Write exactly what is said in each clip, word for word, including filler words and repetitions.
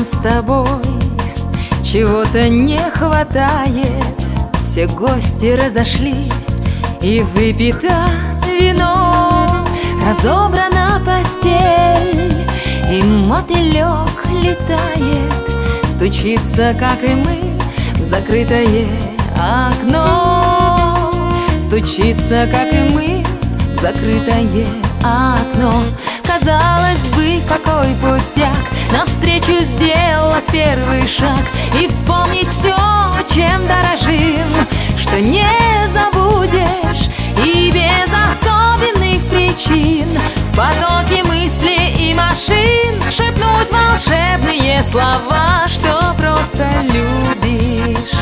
нам с тобой чего-то не хватает. Все гости разошлись, и выпито вино, разобрана постель, и мотылек летает, стучится, как и мы, в закрытое окно. Стучится, как и мы, в закрытое окно. Казалось бы, какой пустяк, навстречу сделать первый шаг и вспомнить все, чем дорожим, что не забудешь, и без особенных причин в потоке мыслей и машин шепнуть волшебные слова, что просто любишь.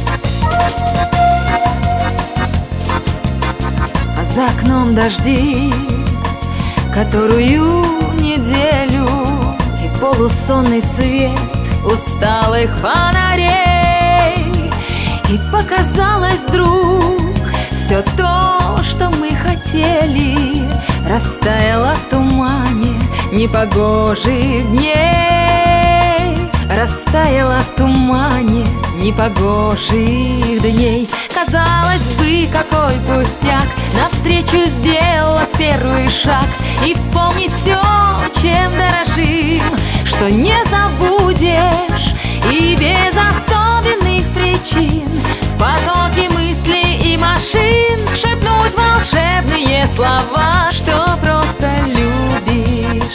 А за окном дожди, которую неделю, и полусонный свет усталых фонарей. И показалось вдруг все то, что мы хотели, растаяло в тумане непогожих дней. Растаяло в тумане непогожих дней. Казалось бы, какой пустяк, навстречу сделать первый шаг и вспомнить все, чем дорожим, что не забудешь, и без особенных причин в потоке мыслей и машин шепнуть волшебные слова, что просто любишь.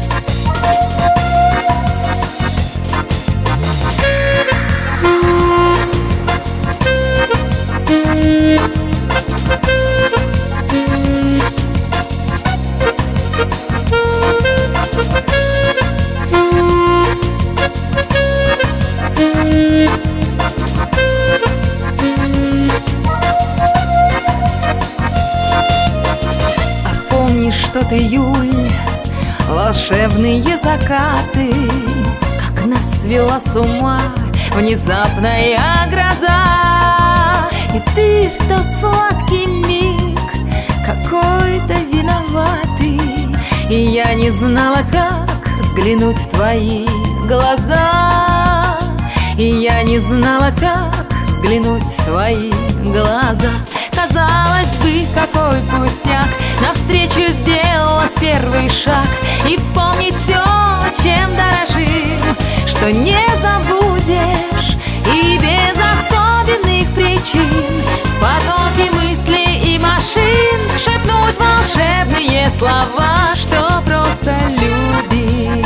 Тот июль, волшебные закаты, как нас свела с ума внезапная гроза. И ты в тот сладкий миг какой-то виноватый, и я не знала, как взглянуть в твои глаза. И я не знала, как взглянуть в твои глаза. Казалось бы, какой пустяк, навстречу сделать первый шаг и вспомнить все, чем дорожим, что не забудешь, и без особенных причин в потоке мыслей и машин шепнуть волшебные слова, что просто любишь.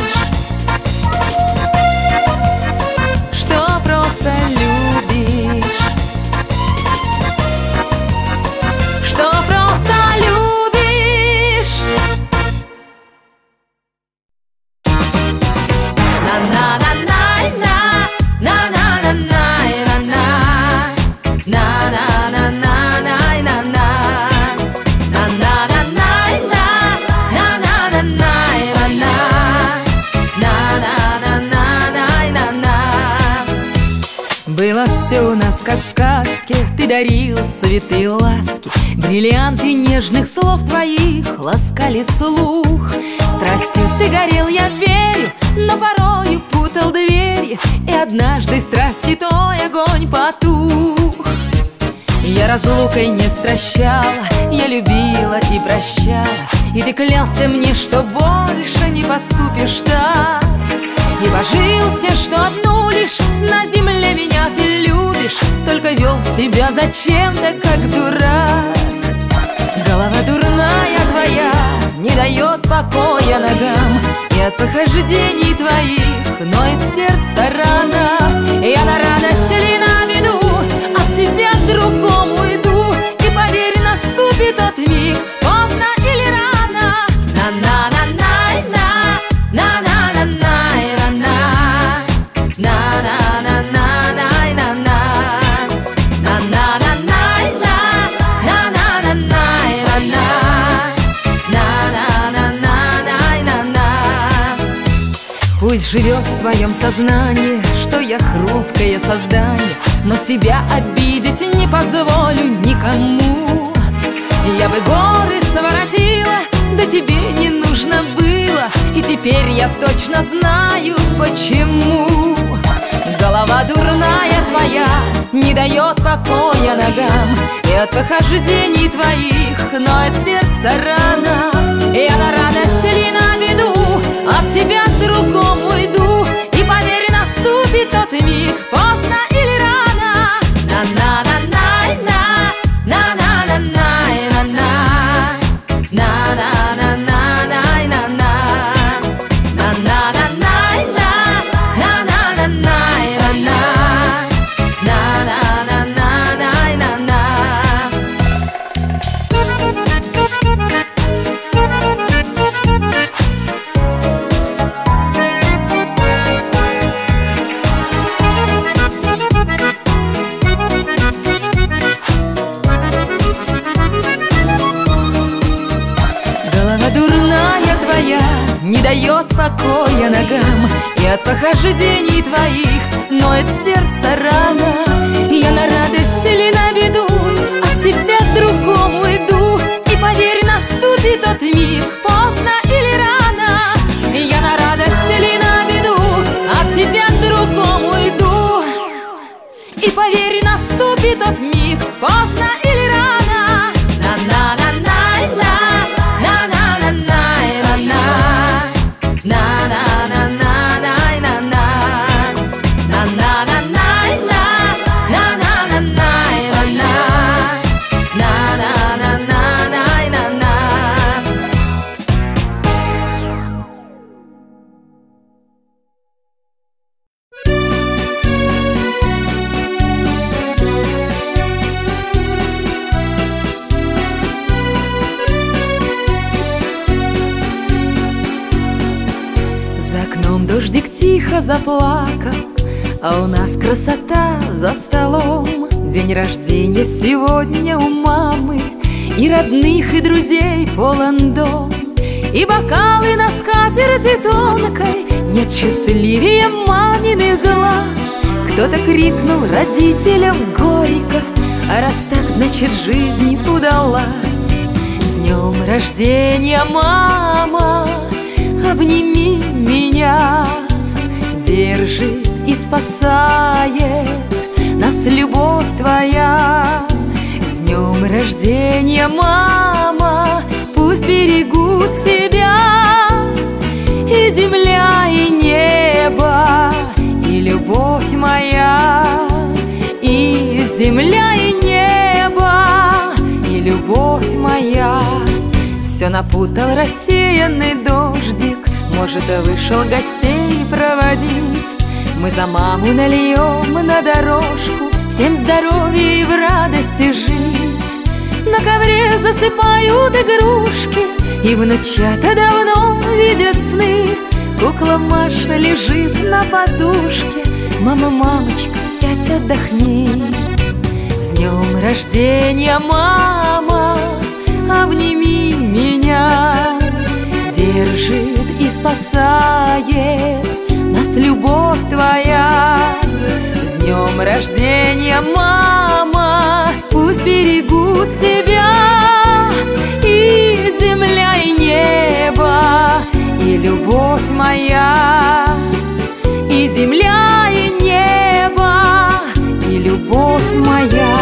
Что просто любишь. Что просто любишь. На-на-на-на-на, на-на-на-на-на, на-на-на-на-на-на, на-на-на-на-на-на-на-на-на-на-на-на-на. Было все у нас как в сказке, ты дарил цветы и ласки, бриллианты нежных слов твоих ласкали слух. Страстью ты горел, я верю, но порою путал двери, и однажды страсти твой огонь потух. Я разлукой не стращала, я любила и прощала, и ты клялся мне, что больше не поступишь так. И божился, что одну лишь на земле меня ты любишь, только вел себя зачем-то как дурак. Голова дурная твоя не дает покоя ногам, и от похождений твоих ноет сердце рана. Я на радость или на беду от тебя к другому иду, и поверь, наступит тот миг, поздно или рано. На-на-на-на-на, на-на-на-на-на, на-на-на-на-на-на, пусть живет в твоем сознании, что я хрупкое создание, но себя обидеть не позволю никому. Я бы горы своротила, да тебе не нужно нужно было, и теперь я точно знаю, почему. Голова дурная твоя не дает покоя ногам, и от похождений твоих ноет сердце рана. Я на радость ли на беду от тебя к другому иду, и поверь, наступит тот миг, поздно или рано. На-на-на-на-на, на-на-на-на-на-на, на-на-на-на-на-на-на, на-на-на-на-на, на-на-на-на-на-на, на-на-на-на-на-на. Голова дурная твоя не дает покоя ногам, и от похождений твоих ноет сердце рана. Я на радость или на беду от тебя к другому иду, и поверь, наступит тот миг, поздно или рано. Я на радость или на беду от тебя к другому иду, и поверь, наступит тот миг, поздно или рано. На-на-на-на-на, на-на-на-на-на-на, на-на-на-на-на-на-на, на-на-на-на-на, на-на-на-на-на-на, на-на-на-на-на-на. За окном дождик тихо заплакал, а у нас красота за столом. День рождения сегодня у мамы, и родных, и друзей полон дом. И бокалы на скатерти тонкой, нет счастливее маминых глаз. Кто-то крикнул родителям горько, а раз так, значит, жизнь удалась. С днем рождения, мама, обними меня, держит и спасает нас любовь твоя. С днем рождения, мама, пусть берегут тебя и земля, и небо, и любовь моя. И земля, и небо, и любовь моя. Все напутал рассеянный дождик, может, вышел гостей проводить. Мы за маму нальем на дорожку, всем здоровья и в радости жить. На ковре засыпают игрушки, и внучата давно видят сны. Кукла Маша лежит на подушке, мама, мамочка, сядь, отдохни. С днем рождения, мама, обними меня, держит и спасает нас любовь твоя. С днем рождения, мама, пусть берегут тебя и земля, и небо, и любовь моя. И земля, и небо, и любовь моя.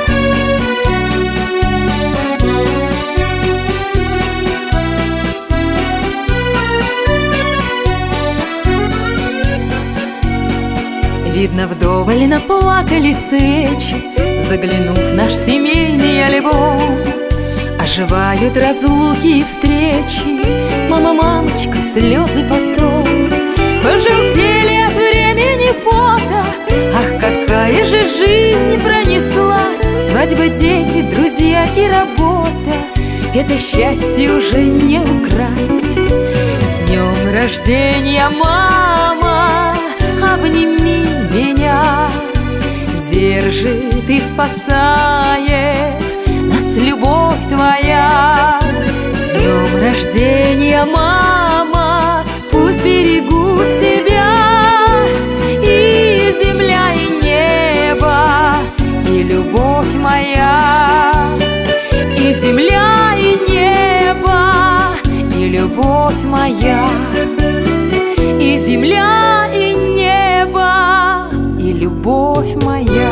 Видно, вдоволь наплакали свечи, заглянув в наш семейный альбом. Оживают разлуки и встречи, мама, мамочка, слезы потом. Пожелтели от времени фото, ах, какая же жизнь пронеслась. Свадьба, дети, друзья и работа, это счастье уже не украсть. С днем рождения, мама, обними меня, держит и спасает нас любовь твоя. С днем рождения, мама, пусть берегут тебя и земля, и небо, и любовь моя. И земля, и небо, и и любовь моя, и земля, и небо, и любовь моя.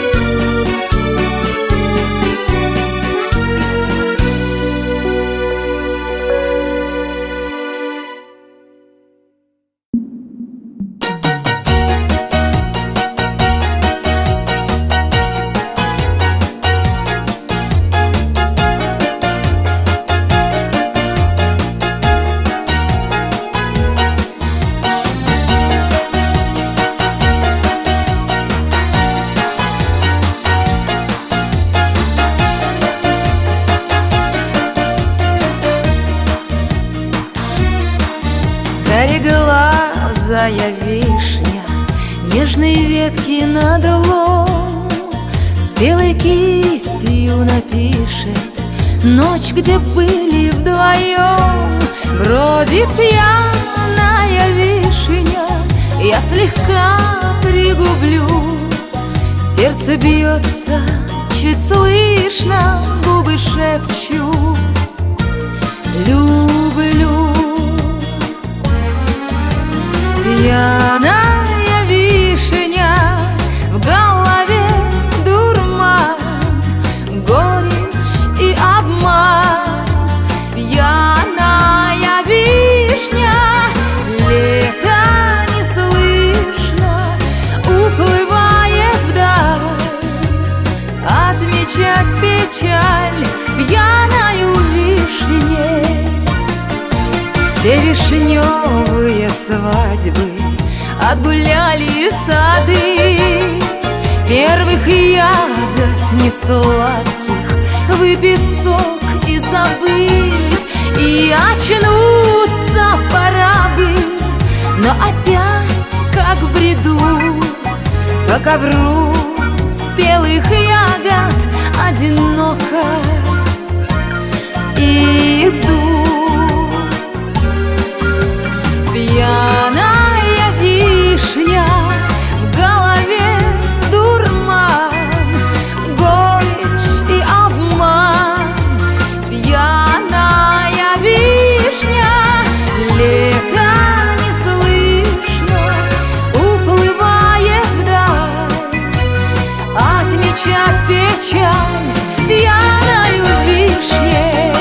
Кореглазая вишня, нежные ветки надолом, спелой кистью напишет ночь, где были вдвоем. Бродит пьяная вишня, я слегка пригублю, сердце бьется, чуть слышно, губы шепчут: люблю. Пьяная вишня, в голове дурман, горечь и обман. Пьяная вишня, лето не слышно, уплывает вдаль. Отмечать печаль пьяною вишней. Все вишневые свадьбы отгуляли сады, первых ягод не сладких выпит сок и забыт. И очнуться пора бы, но опять, как в бреду, по ковру спелых ягод одиноко иду. Пьяная вишня, в голове дурман, горечь и обман. Пьяная вишня, лето не слышно, уплывает вдаль. Отмечать печаль пьяною вишней.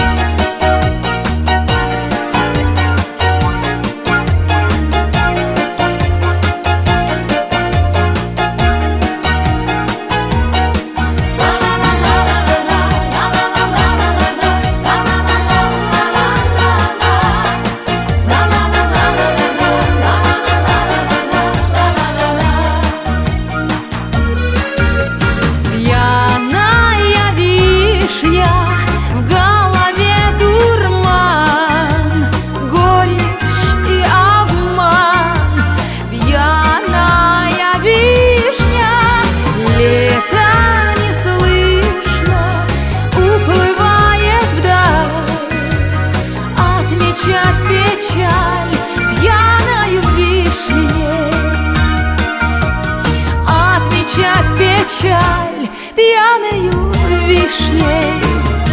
Печаль пьяною вишней.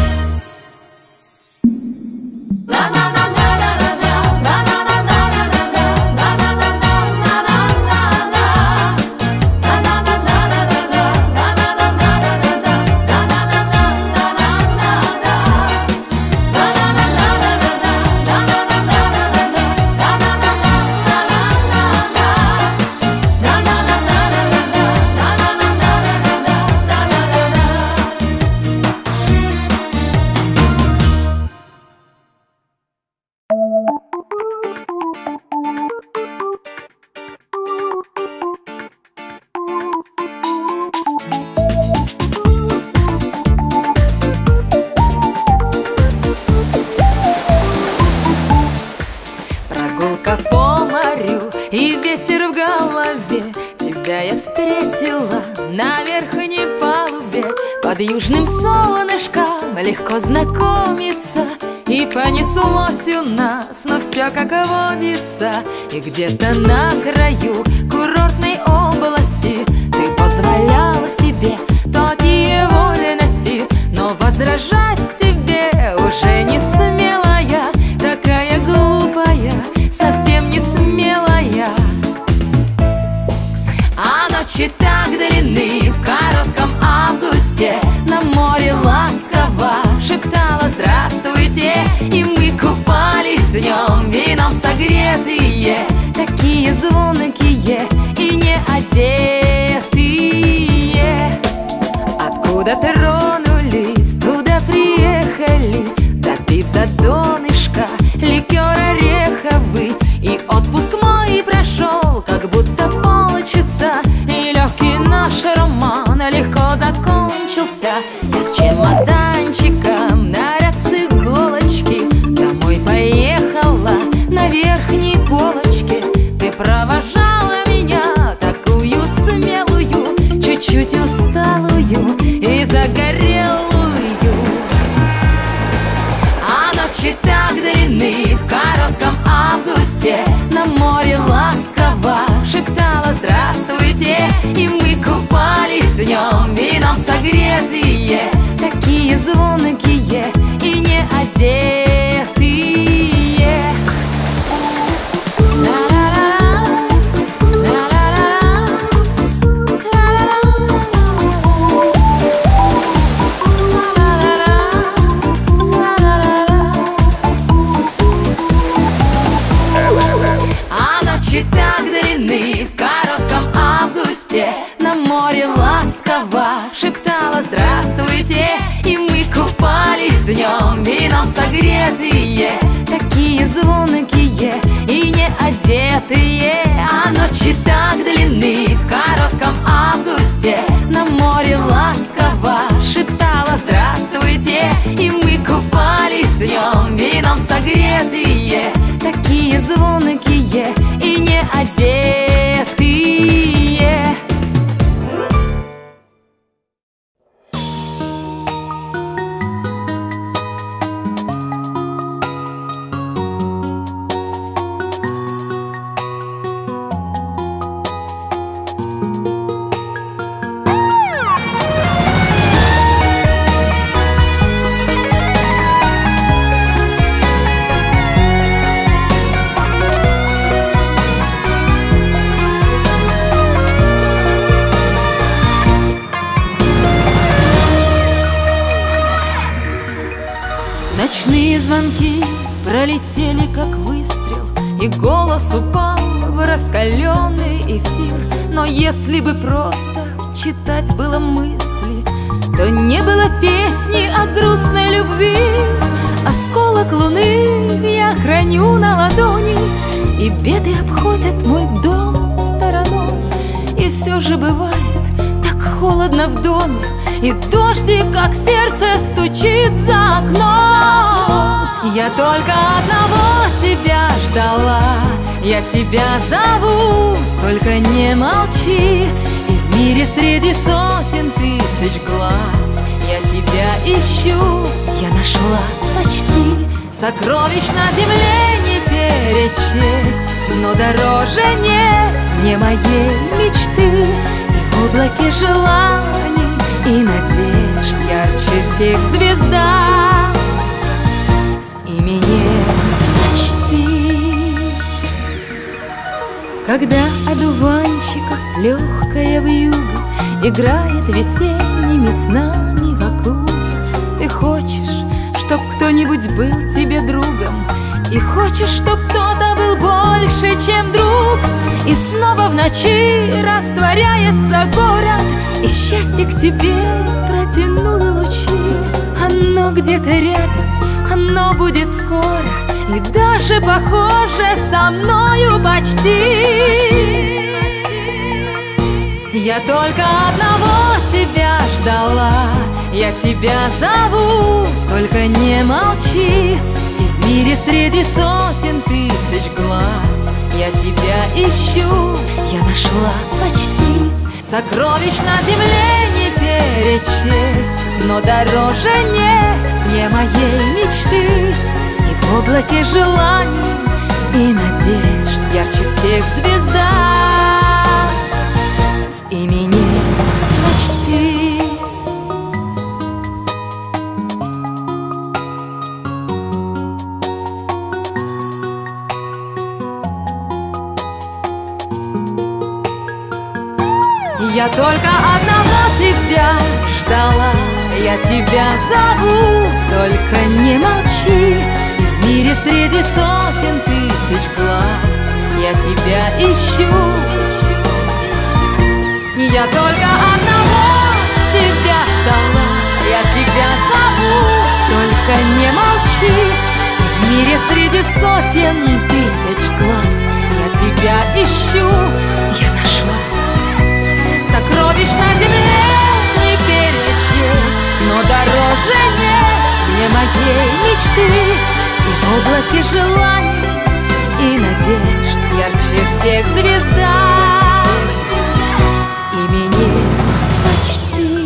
И ветер в голове, тебя я встретила на верхней палубе. Под южным солнышком легко знакомиться, и понеслось у нас, но все как водится. И где-то на краю курортной области ты позволяла себе такие вольности, но возражать тебе уже не смела я. Так тронулись, туда приехали, допить до донышка ликер ореховый. И отпуск мой прошел, как будто полчаса, и легкий наш роман легко закончился. Я с чемоданчиком, наряд с иголочки, домой поехала на верхней полочке. Ты провожала меня, такую смелую, чуть-чуть усталую и загорелую. А ночи так длинны в коротком августе, на море ласково шептала здравствуйте. И мы купались днем, вином согретые, такие звонкие и не одетые. Так длинны в коротком августе, на море ласково шептала здравствуйте. И мы купались днем, вином согретые, такие звонкие и не одетые. А ночи так длинны в коротком августе, на море ласково шептала здравствуйте. И мы купались днем, вином согретые, такие звонкие и не одетые. Ночные звонки пролетели, как выстрел, и голос упал в раскаленный эфир. Но если бы просто читать было мысли, то не было песни о грустной любви. Осколок луны я храню на ладони, и беды обходят мой дом стороной. И все же бывает так холодно в доме, и дождик, как сердце, стучит за окном. Я только одного тебя ждала, я тебя зову, только не молчи. И в мире среди сотен тысяч глаз я тебя ищу. Я нашла почти сокровищ на земле не перечесть, но дороже нет мне моей мечты. И в облаке желаний и надежд ярче всех звезда с именем почти. Когда одуванчиков легкая вьюга играет весенними снами вокруг, ты хочешь, чтоб кто-нибудь был тебе другом, и хочешь, чтоб кто-то был больше, чем друг. И снова в ночи растворяется город, и счастье к тебе протянуло лучи. Оно где-то рядом, оно будет скоро, и даже похоже со мною почти. Я только одного тебя ждала, я тебя зову, только не молчи. И в мире среди сотен тысяч глаз я тебя ищу. Я нашла почти сокровищ на земле не перечесть, но дороже нет мне моей мечты. И в облаке желаний и надежд ярче всех звезда с именем почти. Я только одного тебя ждала, я тебя зову, только не молчи. И в мире среди сотен тысяч глаз я тебя ищу. Я только одного тебя ждала, моей мечты, и в облаке желаний и надежд ярче всех звезда с именем почти.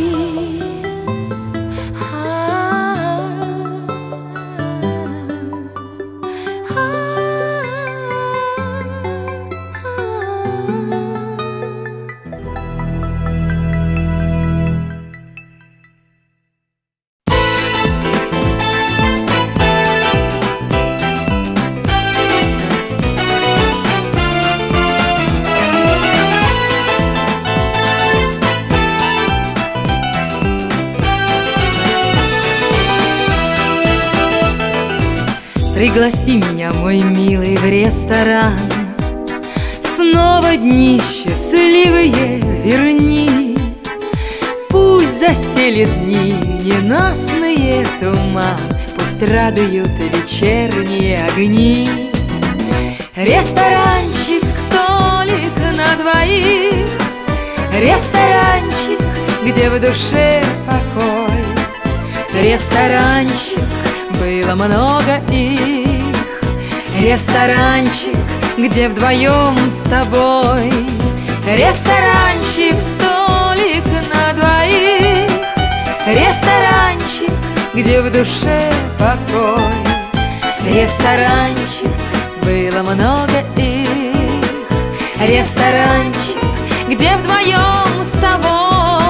Пригласи меня, мой милый, в ресторан. Снова дни счастливые верни. Пусть застелит дни ненастные туман, пусть радуют вечерние огни. Ресторанчик, столик на двоих, ресторанчик, где в душе покой. Ресторанчик, было много их, ресторанчик, где вдвоем с тобой. Ресторанчик, столик на двоих, ресторанчик, где в душе покой. Ресторанчик, было много их, ресторанчик, где вдвоем с тобой.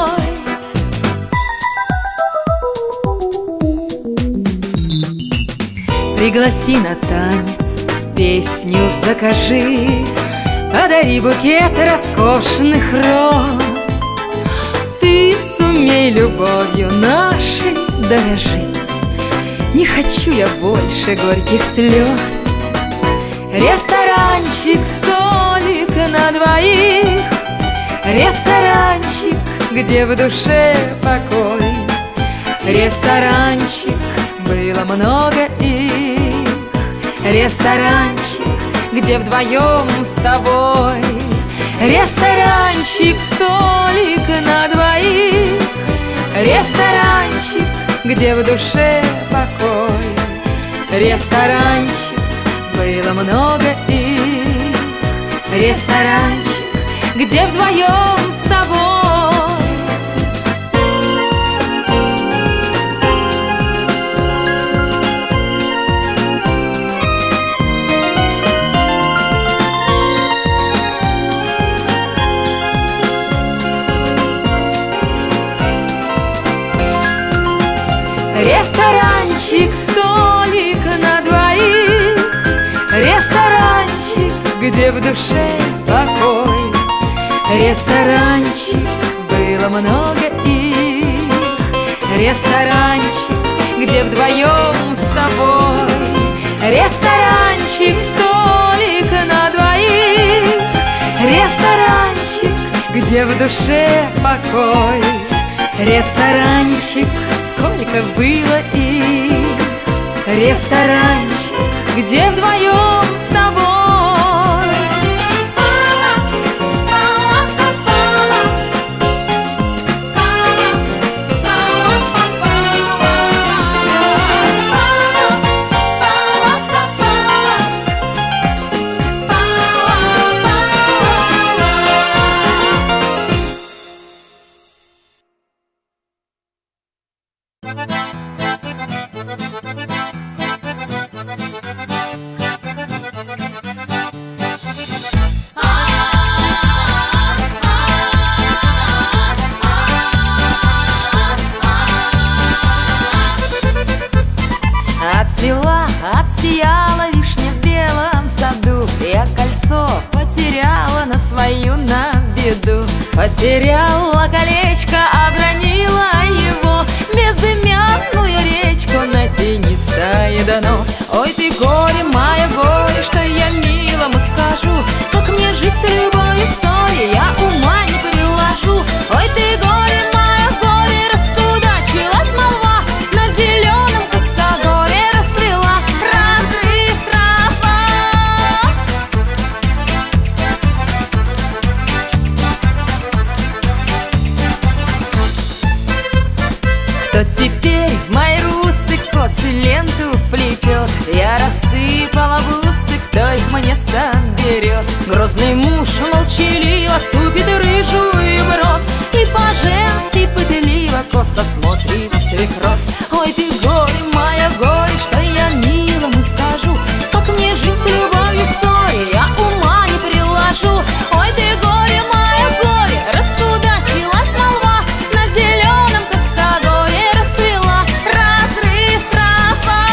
Пригласи на танец, песню закажи, подари букет роскошных роз. Ты сумей любовью нашей дорожить, не хочу я больше горьких слез. Ресторанчик, столик на двоих, ресторанчик, где в душе покой. Ресторанчик, было много их, ресторанчик, где вдвоем с тобой. Ресторанчик, столик на двоих, ресторанчик, где в душе покой. Ресторанчик, было много их, ресторанчик, где вдвоем с тобой. Ресторанчик, столик на двоих, ресторанчик, где в душе покой. Ресторанчик, было много их, ресторанчик, где вдвоем с тобой. Ресторанчик, столик на двоих, ресторанчик, где в душе покой. Ресторанчик, сколько было их, ресторанчик, где вдвоем с тобой. Отцвела, отсияла вишня в белом саду, я кольцо потеряла на свою на беду. Потеряла колечко, обронила его, безымянную речку на тенистое дно. Ой, ты горе, мое горе, что я милому скажу, как мне жить с любой ссоре, я ума не приложу. Ой, ты горе, мое горе, рассудачилась молва, на зеленом косогоре расцвела разрыв трава. Кто теперь в мои русы косы ленту вплетет. Я рассыпала бусы, кто их мне соберет? Грозный муж молчаливо супит рыжую бровь и по-женски пытливо косо смотрит свекровь. Ой, ты горе, моя горе, что я милому скажу, как мне жить с любовью ссоре, я ума не приложу. Ой, ты горе, моя горе, рассудачилась молва, на зеленом косогоре расцвела разрыв трава.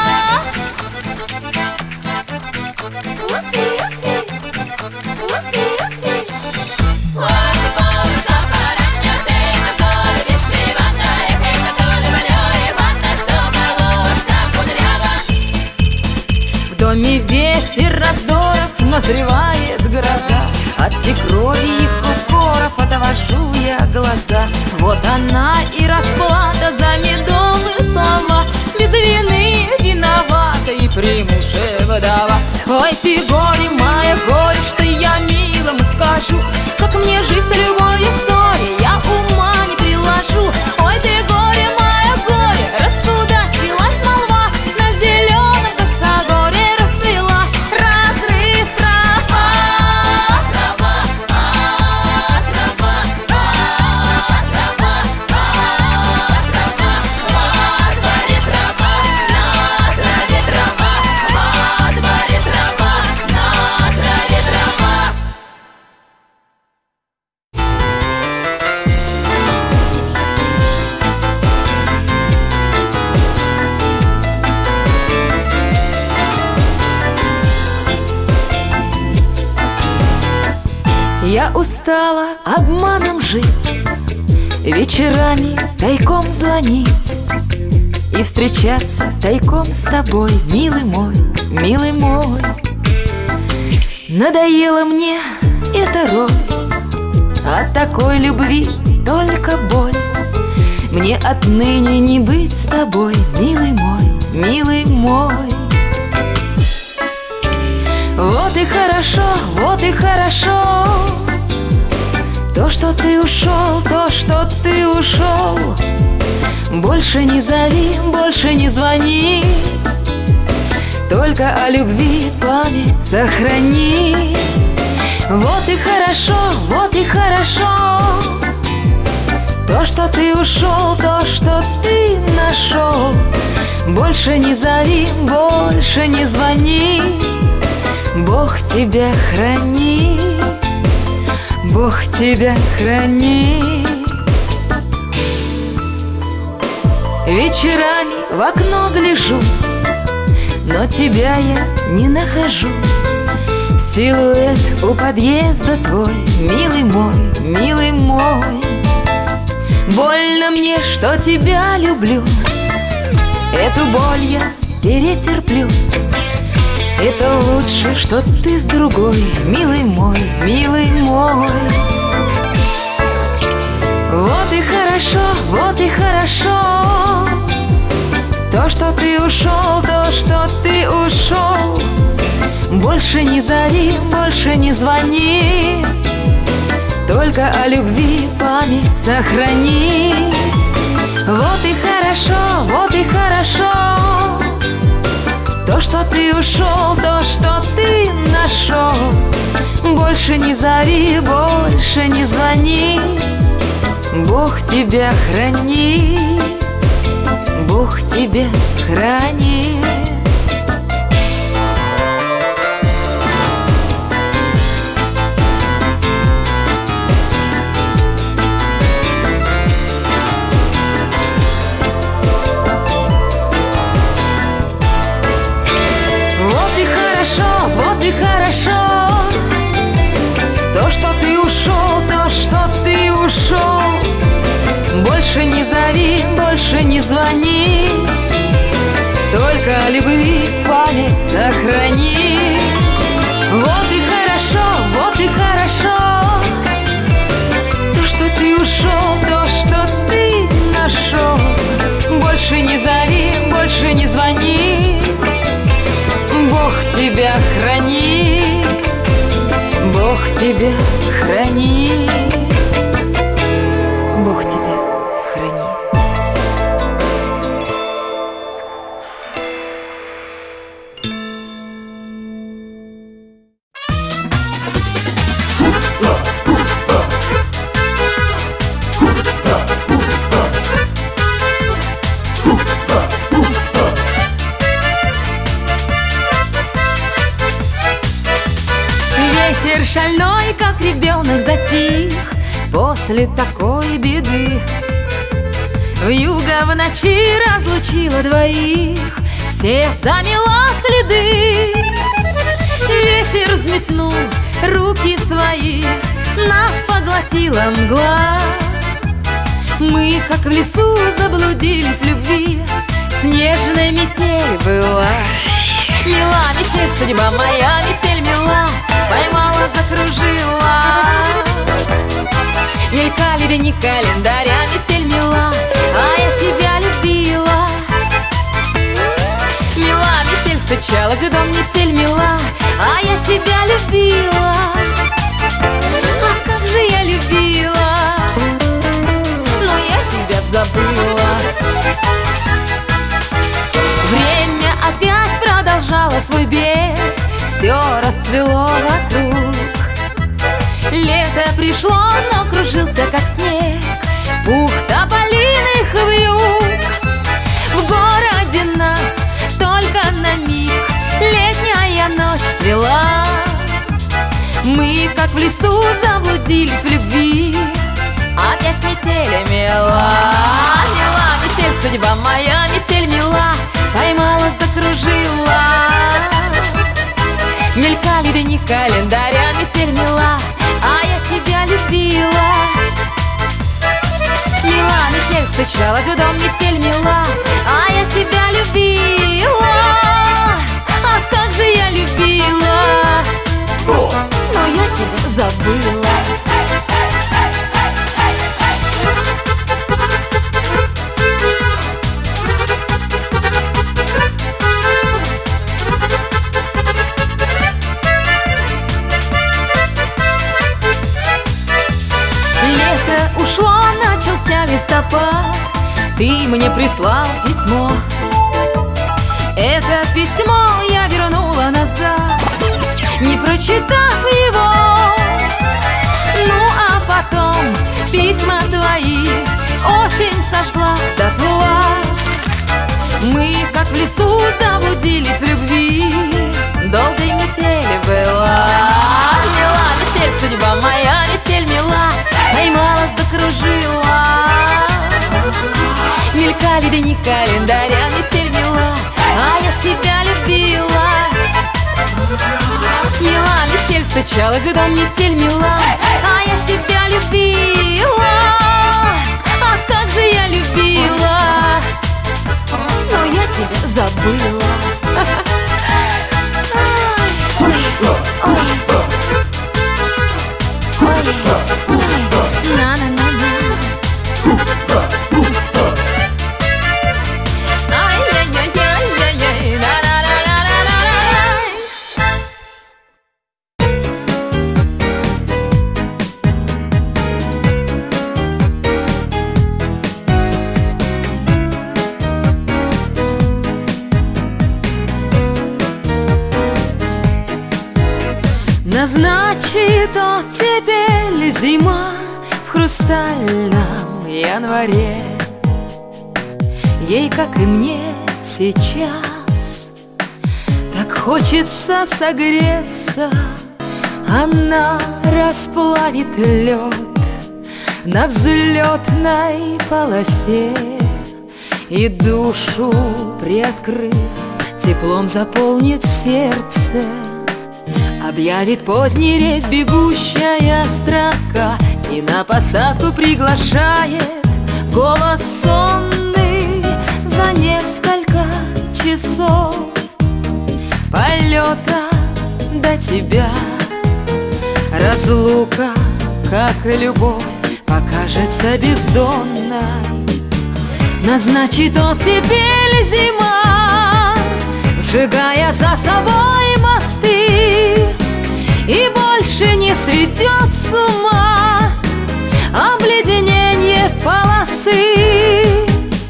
В доме ветер раздоров, назревает гроза, от свекрови их укоров отвожу я глаза. Вот она и расплата за медовые слова, без вины виновата и при муже вдова. Ой, ты горе, моя горе, что я милому скажу, как мне жить с любовью ссоре, я ума не приложу. Ой, ты горе, моя горе, рассудачилась молва, на зеленом косогоре расцвела разрыв трава. Трава, а, трава, а, трава, а, трава, во дворе трава, на траве трава, во дворе трава, на траве трава. Я устала обманом жить, вечерами тайком звонить и встречаться тайком с тобой, милый мой, милый мой. Надоела мне эта роль, от такой любви только боль. Мне отныне не быть с тобой, милый мой, милый мой. Вот и хорошо, вот и хорошо, то, что ты ушел, то, что ты ушел. Больше не зови, больше не звони, только о любви память сохрани. Вот и хорошо, вот и хорошо, то, что ты ушел, то, что ты нашел. Больше не зови, больше не звони, Бог тебя храни, Бог тебя храни. Вечерами в окно гляжу, но тебя я не нахожу. Силуэт у подъезда твой, милый мой, милый мой. Больно мне, что тебя люблю, эту боль я перетерплю. Это лучше, что ты с другой, милый мой, милый мой. Вот и хорошо, вот и хорошо, то, что ты ушел, то, что ты ушел. Больше не зови, больше не звони, только о любви память сохрани. Вот и хорошо, вот и хорошо, то, что ты ушел, то, что ты нашел. Больше не зови, больше не звони, Бог тебя храни, Бог тебя храни. Вот и хорошо, то, что ты ушел, то, что ты ушел. Больше не зови, больше не звони, только о любви память сохрани. Вот и хорошо, вот и хорошо, то, что ты ушел, то, что ты нашел. Больше не зови, больше не звони, Бог тебя храни, Бог тебя храни, Бог тебя храни. шальной, как ребенок, затих после такой беды. Вьюга в ночи разлучила двоих, все замела следы. Ветер взметнул руки свои, нас поглотила мгла. Мы, как в лесу, заблудились в любви, снежная метель была. Мила метель, судьба моя, метель мила, поймала, закружила. Мелькали дни календаря, метель мила, а я тебя любила. Мила метель, стучалась в дом, метель мила, а я тебя любила. А как же я любила, но я тебя забыла. Время опять продолжало свой бег, все расцвело вокруг. Лето пришло, но кружился, как снег, пух тополиных вьюг. В городе нас только на миг летняя ночь свела. Мы, как в лесу, заблудились в любви, опять метели мела. Мела метель, судьба моя, метель мила, поймала, закружила. Мелькали дни календаря, метель мила, а я тебя любила. Мила метель, стучалась в дом, метель мила, а я тебя любила. А как же я любила, но я тебя забыла. Лето ушло, начался листопад, ты мне прислал письмо. Это письмо я вернула назад, не прочитав его. Ну а потом письма твои осень сожгла дотла. Мы, как в лесу, заблудились в любви, долгой метели была. Мила метель, судьба моя, метель мила, поймала, закружила. Мелькали дни календаря, метель мила, а я тебя любила. Мила метель, стучалась в дом, метель мила, а я тебя любила. А как же я любила, но я тебя забыла. Ой, ой, ой, ой, на-на-на-на. Ай-яй-яй-яй-яй, на-на-на-на-на-на. Назначит оттепель зима в хрустальном январе. Ей, как и мне сейчас, так хочется согреться. Она расплавит лед на взлетной полосе, и душу приоткрыв, теплом заполнит сердце. Объявит поздний рейс бегущая строка, и на посадку приглашает голос сонный за несколько часов полета до тебя. Разлука, как любовь, покажется бездонной. Назначит оттепель зима, сжигая за собой мосты, и больше не сведет с ума обледенение полосы.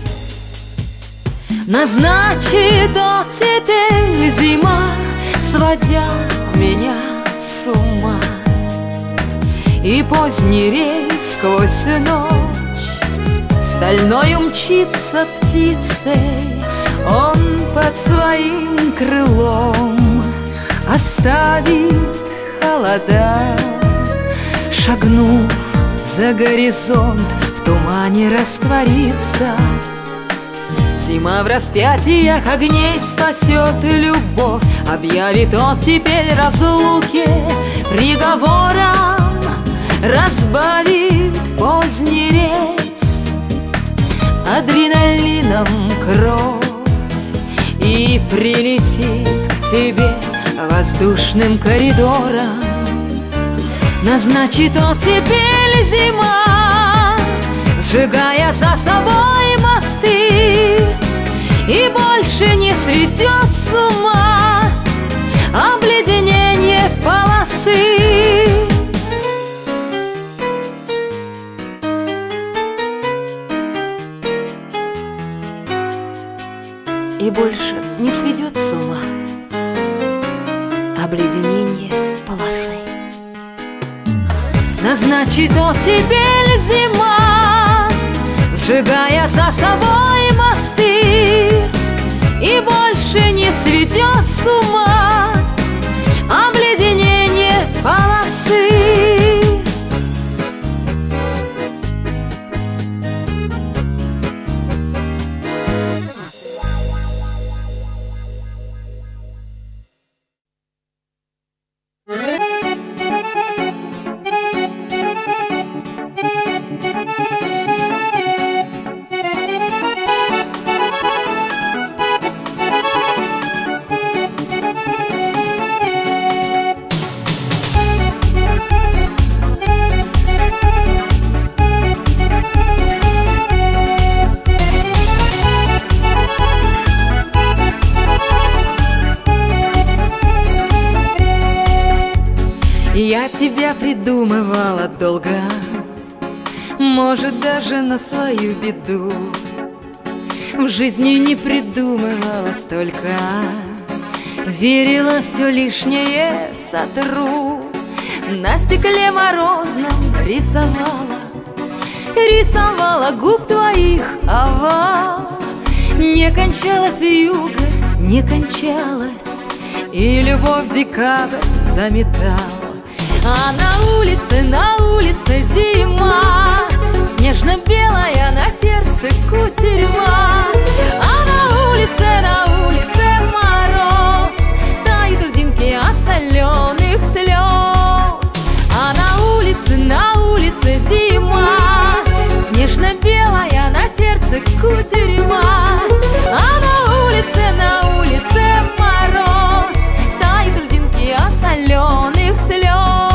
Назначит оттепель зима, сводя меня с ума, и поздний рейс сквозь ночь стальной умчится птицей. Он под своим крылом оставит холода. Шагнув за горизонт, в тумане растворится. Зима в распятиях огней спасет любовь, объявит оттепель разлуки приговором, разбавит поздний рейс адреналином кровь и прилетит к тебе воздушным коридором. Назначит оттепель зима, сжигая за собой мосты, и больше не сведет с ума обледенение полосы. И больше не сведет с ума обледенение полосы. Назначит оттепель зима, сжигая за собой мосты, и больше не сведет с ума обледенение полосы. Я тебя придумывала долго, может, даже на свою беду. В жизни не придумывала столько, верила, все лишнее сотру. На стекле морозном рисовала, рисовала губ твоих овал. Не кончалась вьюга, не кончалась, и любовь декабрь заметала. А на улице, на улице зима, снежно-белая, на сердце кутерьма. А на улице, на улице мороз, тают льдинки от соленых слез. А на улице, на улице зима, снежно-белая, на сердце кутерьма. А на улице, на улице мороз, тают льдинки от соленых слез.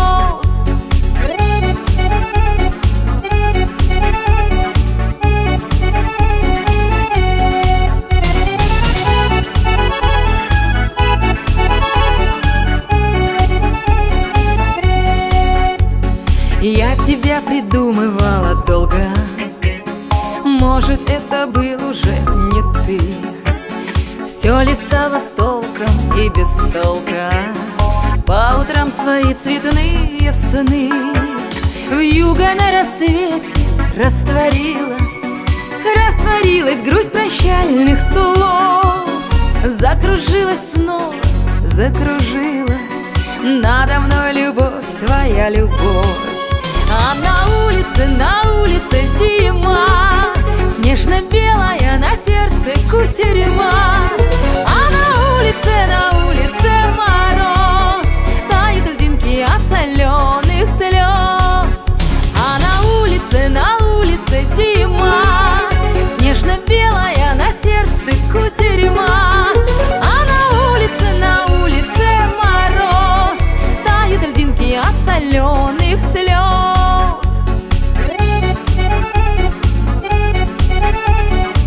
Я тебя придумывала долго, может, это был уже не ты. Все листала с толком и без толка, по утрам свои цветные сны. Вьюга на рассвете растворилась, растворилась грусть прощальных слов. Закружилась снова, закружилась надо мной любовь, твоя любовь. А на улице, на улице зима, снежно-белая, на сердце кутерьма. А на улице, на улице мороз, тают льдинки от соленых слез. А на улице, на улице зима, снежно-белая, на сердце кутерьма. А на улице, на улице мороз, тают льдинки от соленых слез.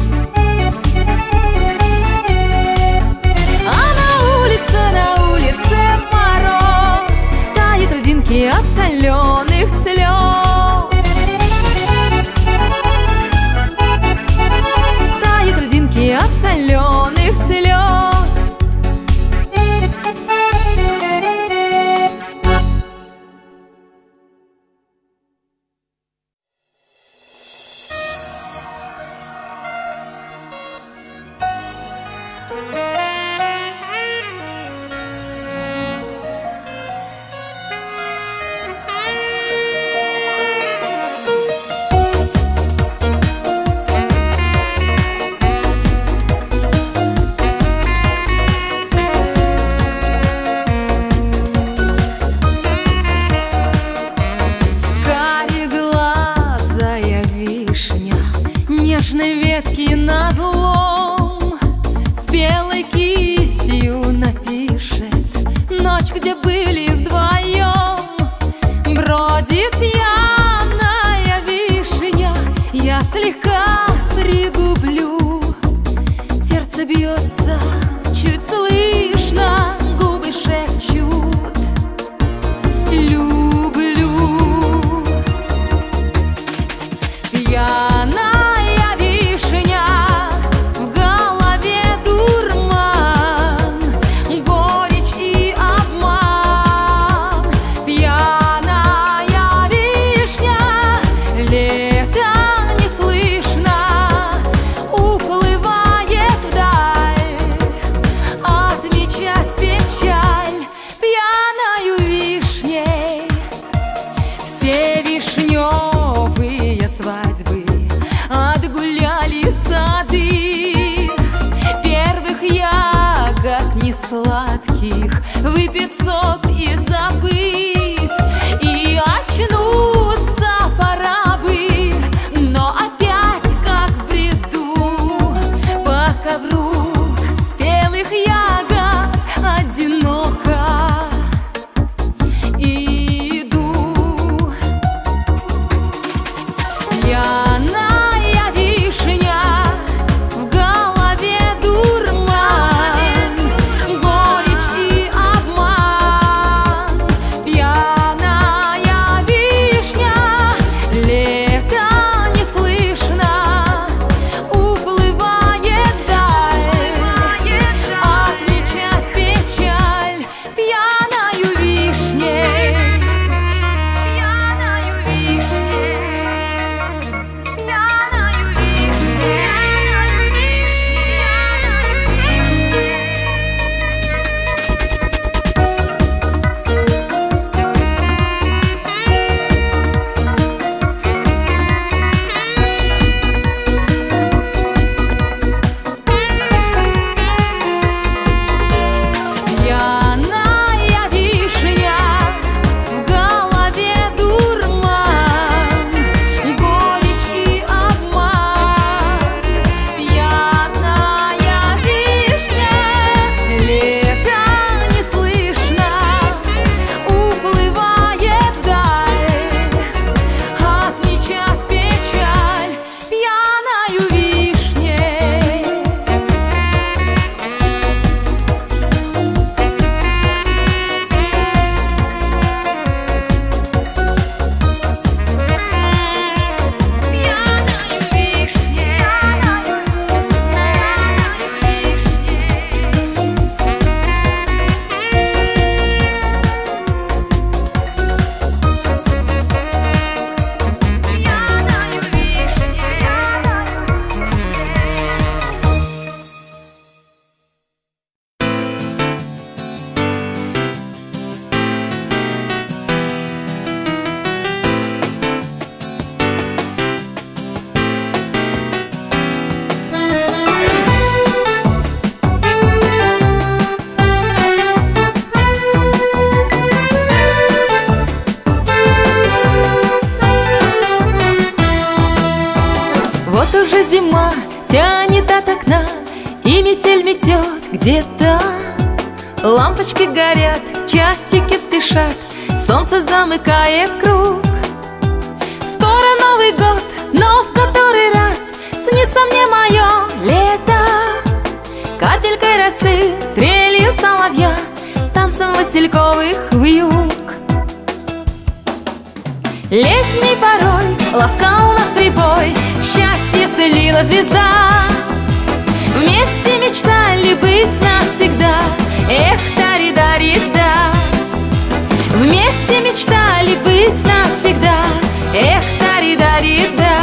бьется, чуть слышно, губы шепчут: люблю. Пьяная вишня, в голове дурман, горечь и обман. Пьяная вишня, лето не слышно, уплывает вдаль, отмечать печаль пьяною вишней. Все вишневые свадьбы отгуляли сады, первых ягод несладких выпит сок и забыт. И очнуться пора бы, но опять как в бреду по ковру спелых ягод одиноко иду. Пьяная вишня, в голове дурман, горечь и обман. Пьяная вишня, лето не слышно, уплывает вдаль, отмечать печаль пьяною вишней. Пьяною вишней, пьяною Пьяная вишня, в голове дурман, горечь и обман. Пьяная вишня, лето не слышно, уплывает вдаль, отмечать печаль пьяною вишней. Вот уже зима тянет от окна, и метель метет где-то. Лампочки горят, часики спешат, солнце замыкает круг. Скоро Новый год, но в который раз снится мне мое лето. Капелькой росы, трелью соловья, танцем васильковых вьюг. Летний порой ласкал нас прибой, счастье слила звезда. Вместе мечтали быть навсегда, эх, тари-дари-да. Вместе мечтали быть навсегда, эх, тари-дари-да.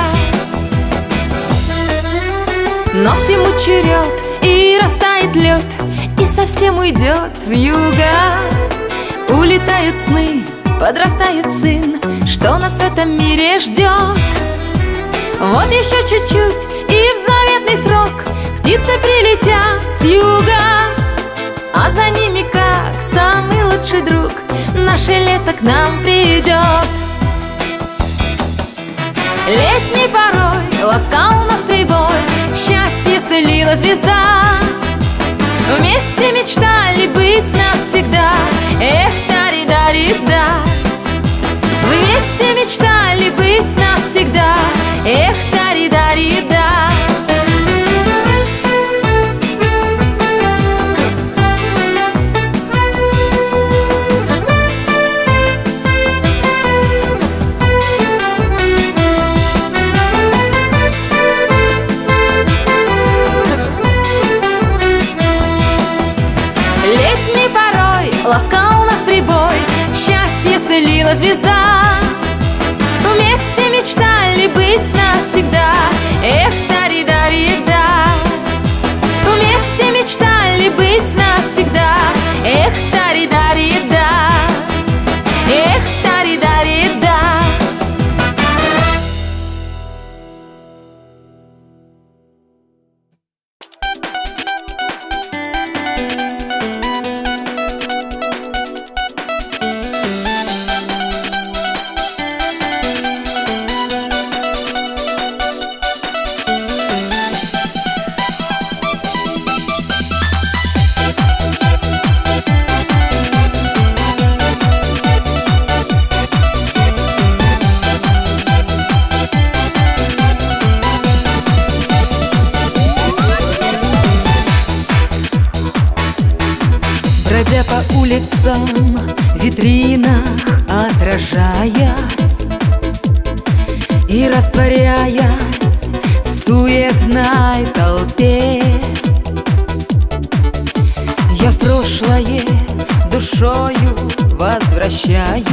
Но всему черед, и растает лед, и совсем уйдет вьюга. Улетают сны, подрастает сын, что нас в этом мире ждет. Вот еще чуть-чуть, и в заветный срок птицы прилетят с юга. А за ними, как самый лучший друг, наше лето к нам придет. Летний порой ласкал нас прибой, счастье слила звезда. Вместе мечтали быть навсегда, эх, тари-дари-да. Вместе мечтали быть навсегда, эх, тари-дари-да. светила звезда. Вместе мечтали быть навсегда. Эх, тари-дари-да. Вместе мечтали быть навсегда. Эх, тари-дари-да. Эх, тари-дари-да. Бродя по улицам, витринах отражаясь и растворяясь в суетной толпе, я в прошлое душою возвращаюсь,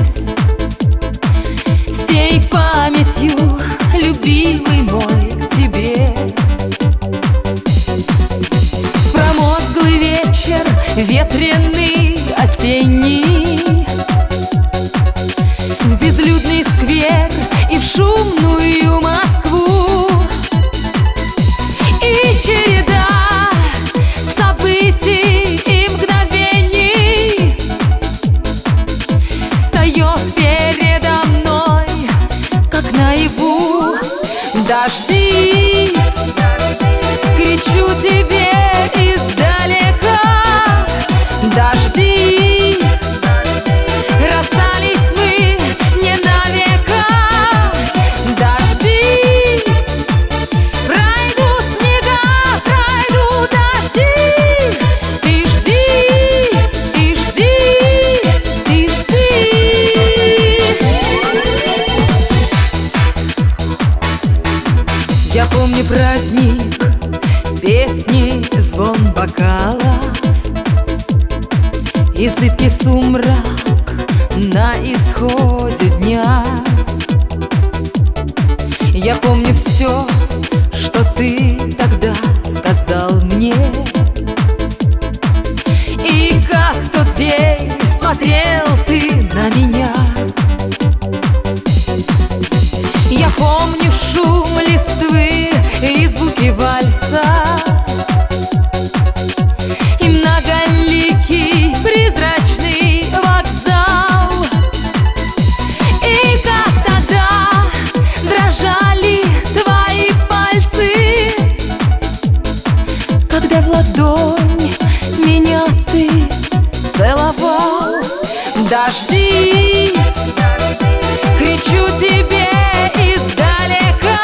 всей памятью, любимый мой, к тебе. Промозглый вечер, ветреный, осенний, в безлюдный сквер и в шумную Москву. И череда событий и мгновений встает передо мной, как наяву. Дождись, кричу тебе издалека. Дождись, расстались мы не навека. Дождись, пройдут снега, пройдут дожди. Ты жди, ты жди, ты жди. Я помню праздник, песни, звон бокалов и зыбкий сумрак на исходе дня. Я помню все, что ты тогда сказал мне, и как в тот день смотрел ты на меня. Я помню шум листвы и звуки вальса, и многоликий призрачный вокзал. И как тогда дрожали твои пальцы, когда в ладонь меня ты целовал. Дождись, кричу тебе издалека.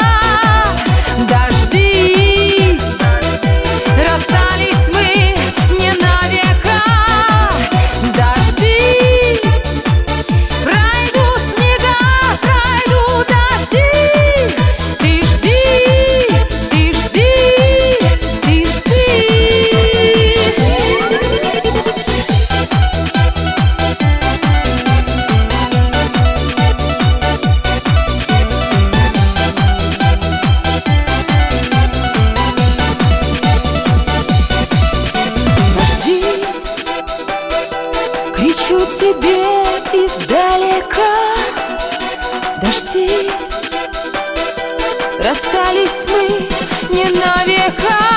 Дождись, расстались мы не навека. Дождись, пройдут снега, пройдут дожди. Ты жди, ты жди, ты жди. Кричу тебе издалека. Дождись, расстались мы не навека.